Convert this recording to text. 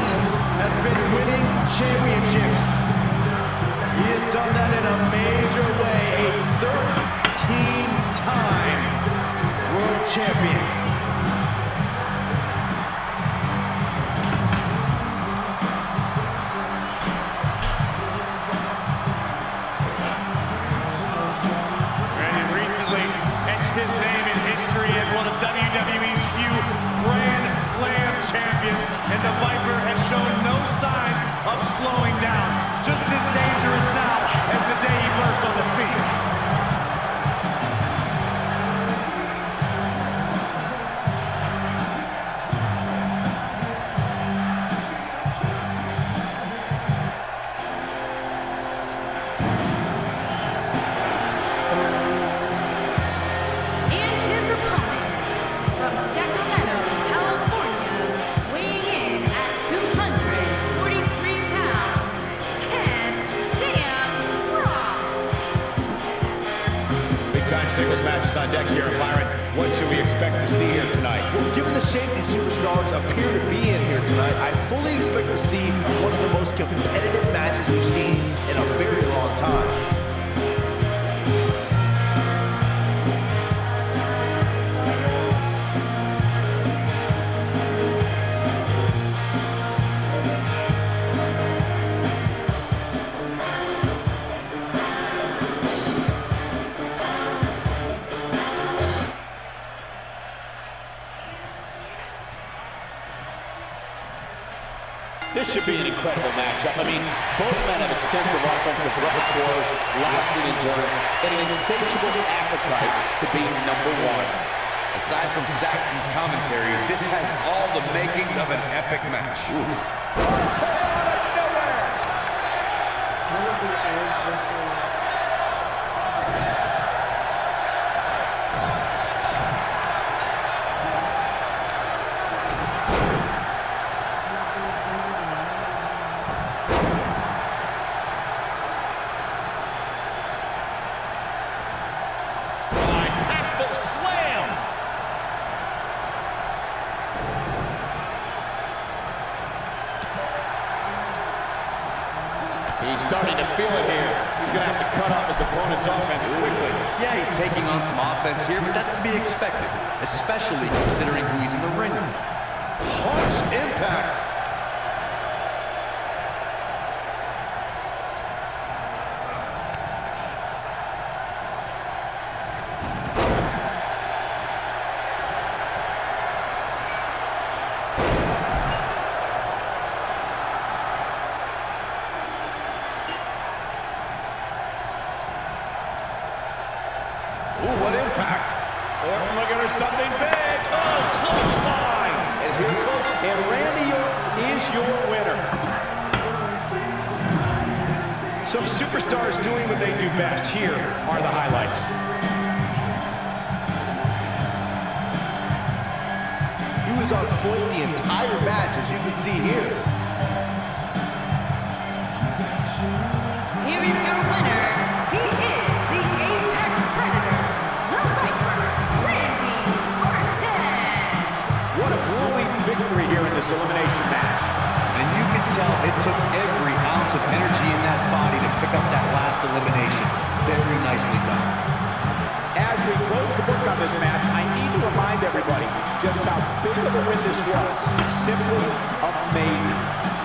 has been winning championships. He has done that in a major way, a 13-time world champion. His name in history as one of WWE's few Grand Slam champions, and the Viper has shown no signs of slowing down. Just as dangerous now as the day he burst on the scene. Singles matches on deck here, Byron. What should we expect to see here tonight? Well, given the shape these superstars appear to be in here tonight, I fully expect to see one of the most competitive matches we've seen in a very long time. This should be an incredible matchup. I mean, both men have extensive offensive repertoires, lasting endurance, and an insatiable appetite to be number one. Aside from Saxton's commentary, this has all the makings of an epic match. He's starting to feel it here. He's going to have to cut off his opponent's offense quickly. Yeah, he's taking on some offense here, but that's to be expected, especially considering who he's in the ring with. Harsh impact. Ooh, what impact. Orton looking for something big. Oh, close line. And here comes, and Randy Orton is your winner. Some superstars doing what they do best. Here are the highlights. He was on point the entire match, as you can see here. Here is your winner. He is the Apex Predator, the Viper, Randy Orton. What a grueling victory here in this elimination match. And you can tell it took every ounce of energy in that body to pick up that last elimination. Very nicely done. As we close the book on this match, I need to remind everybody just how big of a win this was. Simply amazing.